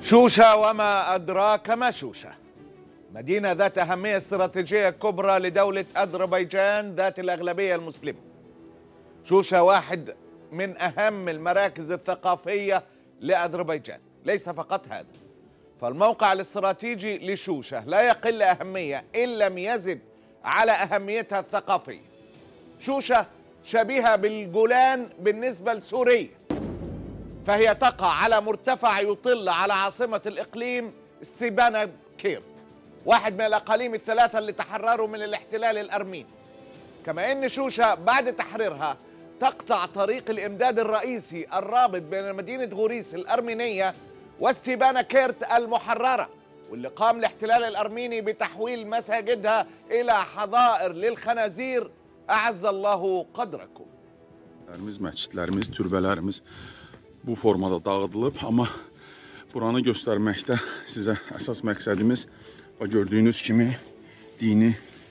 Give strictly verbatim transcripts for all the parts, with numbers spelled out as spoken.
شوشة وما أدراك ما شوشة، مدينة ذات أهمية استراتيجية كبرى لدولة أذربيجان ذات الأغلبية المسلمة. شوشة واحد من أهم المراكز الثقافية لأذربيجان. ليس فقط هذا، فالموقع الاستراتيجي لشوشة لا يقل أهمية إن لم يزد على أهميتها الثقافية. شوشة شبيهة بالجولان بالنسبة لسوريا، فهي تقع على مرتفع يطل على عاصمة الإقليم ستيبانا كيرت، واحد من الأقاليم الثلاثة اللي تحرروا من الاحتلال الأرميني. كما أن شوشة بعد تحريرها تقطع طريق الإمداد الرئيسي الرابط بين مدينة غوريس الأرمينية وستيبانا كيرت المحررة، واللي قام الاحتلال الأرميني بتحويل مساجدها إلى حظائر للخنازير. أعز الله قدركم. Məscidlərimiz, türbələrimiz bu formada dağıdılıb, amma buranı göstərməkdə sizə əsas məqsədimiz və gördüyünüz kimi dini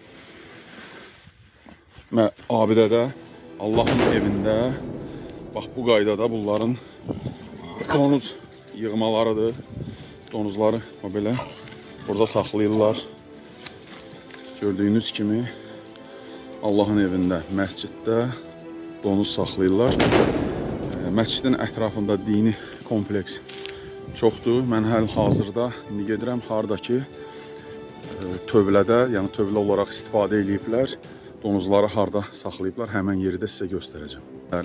və abidədə, Allahın evində bax bu qaydada bunların donuz yığmalarıdır. Donuzları o belə burada saxlayırlar. Gördüyünüz kimi Allahın evində, məsciddə donuz saxlayırlar. Məscidin ətrafında dini kompleks çoxdur. Mən həl-hazırda indi gedirəm hardakı tövlədə, yəni tövlə olaraq istifadə ediblər. Donuzları harda saxlayıblar, həmən yeri də sizə göstərəcəm.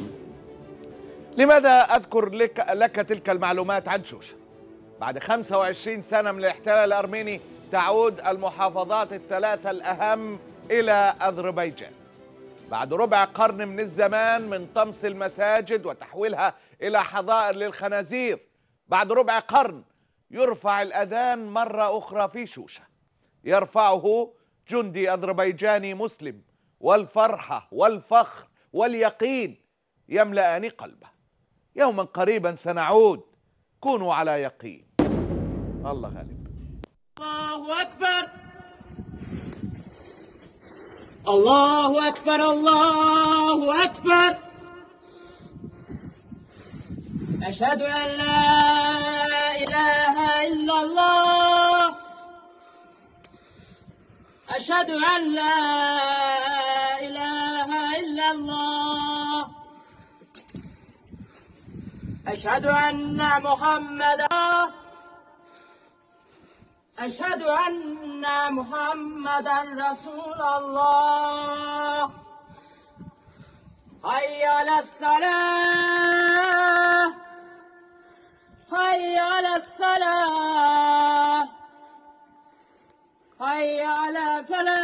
لماذا أذكر لك, لك تلك المعلومات عن شوشة؟ بعد خمسة وعشرين سنة من الاحتلال الأرميني تعود المحافظات الثلاثة الأهم إلى أذربيجان. بعد ربع قرن من الزمان من طمس المساجد وتحويلها إلى حظائر للخنازير، بعد ربع قرن يرفع الأذان مرة أخرى في شوشة، يرفعه جندي أذربيجاني مسلم، والفرحة والفخر واليقين يملأان قلبه. يوما قريبا سنعود، كونوا على يقين. الله غالب. الله أكبر الله أكبر الله أكبر. أشهد أن لا إله إلا الله، أشهد أن لا إله إلا الله، أشهد أن محمدا أشهد أن محمدا رسول الله. حي على الصلاة حي على الصلاة حي على فلاح.